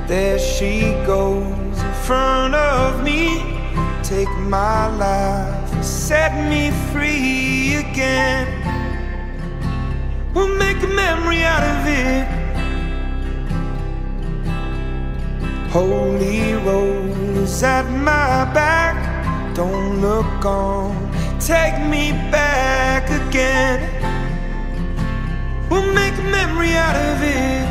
There she goes in front of me. Take my life and set me free again. We'll make a memory out of it. Holy rollers at my back, don't look on, take me back again. We'll make a memory out of it.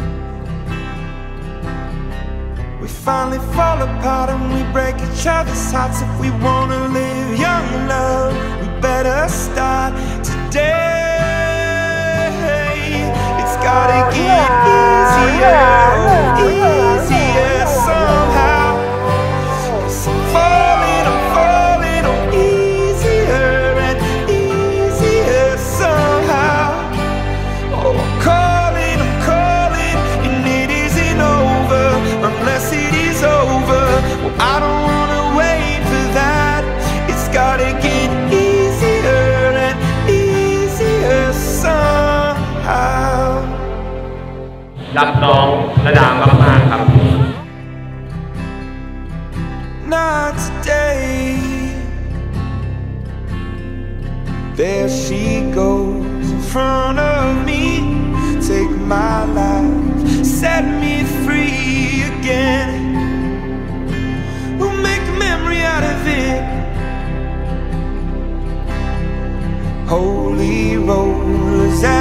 We finally fall apart and we break each other's hearts. If we wanna live young and love, we better start today. It's gotta get easier, easier somehow. 'Cause I'm falling on easier and easier somehow. Oh, I'm calling, and it isn't over unless it is over. Well, I don't wanna wait for that. It's gotta get easier and easier somehow. รับน้องระดามากๆครับ Not today. There she goes in front of me. Take my life, set me free again. We'll make a memory out of it. Holy rollers